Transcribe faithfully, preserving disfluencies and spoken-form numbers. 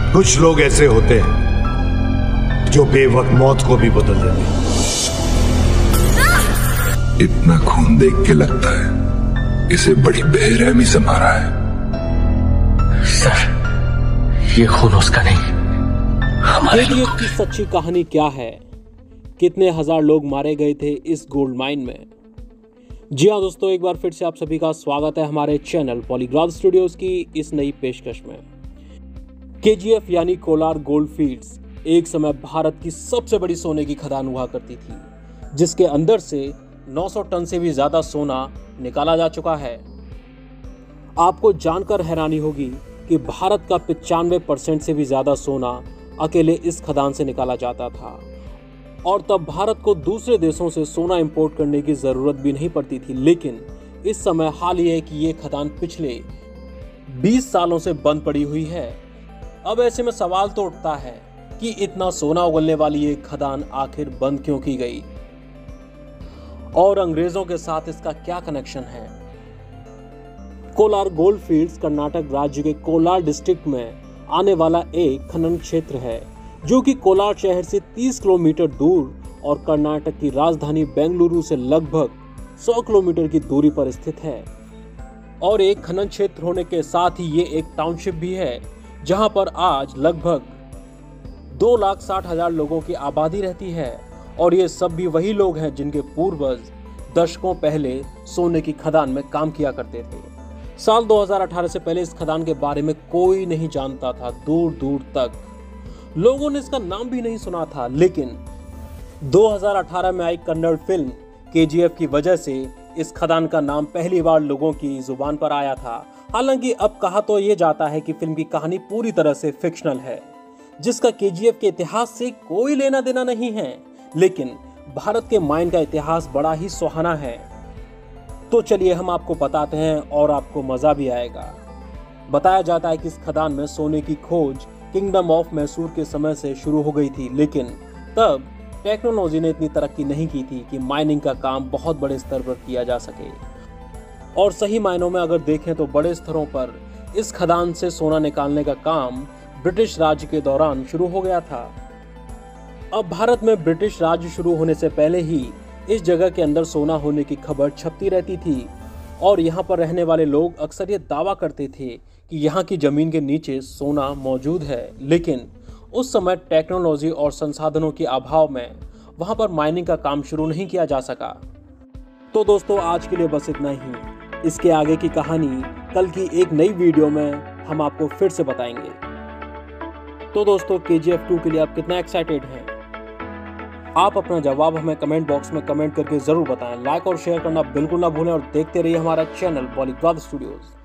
कुछ लोग ऐसे होते हैं जो बेवक्त मौत को भी बदल देते हैं। इतना खून देख के लगता है इसे बड़ी बेरहमी से मारा है। सर, ये खून उसका नहीं, हमारे केजीएफ की सच्ची कहानी क्या है? कितने हजार लोग मारे गए थे इस गोल्ड माइन में? जी हाँ दोस्तों, एक बार फिर से आप सभी का स्वागत है हमारे चैनल पॉलीग्राफ स्टूडियोज की इस नई पेशकश में। केजीएफ यानी कोलार गोल्ड फील्ड्स एक समय भारत की सबसे बड़ी सोने की खदान हुआ करती थी, जिसके अंदर से नौ सौ टन से भी ज्यादा सोना निकाला जा चुका है। आपको जानकर हैरानी होगी कि भारत का पचानवे परसेंट से भी ज्यादा सोना अकेले इस खदान से निकाला जाता था, और तब भारत को दूसरे देशों से सोना इंपोर्ट करने की जरूरत भी नहीं पड़ती थी। लेकिन इस समय हाल ही है कि ये खदान पिछले बीस सालों से बंद पड़ी हुई है। अब ऐसे में सवाल तो उठता है कि इतना सोना उगलने वाली ये खदान आखिर बंद क्यों की गई, और अंग्रेजों के साथ इसका क्या कनेक्शन है? कोलार गोल्ड फील्ड्स कर्नाटक राज्य के कोलार डिस्ट्रिक्ट में आने वाला एक खनन क्षेत्र है, जो कि कोलार शहर से तीस किलोमीटर दूर और कर्नाटक की राजधानी बेंगलुरु से लगभग सौ किलोमीटर की दूरी पर स्थित है। और एक खनन क्षेत्र होने के साथ ही ये एक टाउनशिप भी है, जहां पर आज लगभग दो लाख साठ हजार लोगों की आबादी रहती है। और ये सब भी वही लोग हैं जिनके पूर्वज दशकों पहले सोने की खदान में काम किया करते थे। साल दो हज़ार अठारह से पहले इस खदान के बारे में कोई नहीं जानता था, दूर दूर तक लोगों ने इसका नाम भी नहीं सुना था। लेकिन दो हज़ार अठारह में आई कन्नड़ फिल्म केजीएफ की वजह से इस खदान का नाम पहली बार लोगों की जुबान पर आया था। हालांकि अब कहा तो ये जाता है कि फिल्म की कहानी पूरी तरह से फिक्शनल है, जिसका केजीएफ के इतिहास से कोई लेना देना नहीं है। लेकिन भारत के माइन का इतिहास बड़ा ही सुहाना है, तो चलिए हम आपको बताते हैं और आपको मजा भी आएगा। बताया जाता है कि इस खदान में सोने की खोज किंगडम ऑफ मैसूर के समय से शुरू हो गई थी, लेकिन तब टेक्नोलॉजी ने इतनी तरक्की नहीं की थी कि माइनिंग का काम बहुत बड़े स्तर पर किया जा सके। और सही मायनों में अगर देखें तो बड़े स्तरों पर इस खदान से सोना निकालने का काम ब्रिटिश राज्य के दौरान शुरू हो गया था। अब भारत में ब्रिटिश राज्य शुरू होने से पहले ही इस जगह के अंदर सोना होने की खबर छपती रहती थी, और यहाँ पर रहने वाले लोग अक्सर ये दावा करते थे कि यहाँ की जमीन के नीचे सोना मौजूद है। लेकिन उस समय टेक्नोलॉजी और संसाधनों के अभाव में वहाँ पर माइनिंग का काम शुरू नहीं किया जा सका। तो दोस्तों, आज के लिए बस इतना ही। इसके आगे की कहानी कल की एक नई वीडियो में हम आपको फिर से बताएंगे। तो दोस्तों, केजीएफ टू के लिए आप कितना एक्साइटेड हैं? आप अपना जवाब हमें कमेंट बॉक्स में कमेंट करके जरूर बताएं। लाइक और शेयर करना बिल्कुल ना भूलें, और देखते रहिए हमारा चैनल पॉलीग्राफ स्टूडियोज।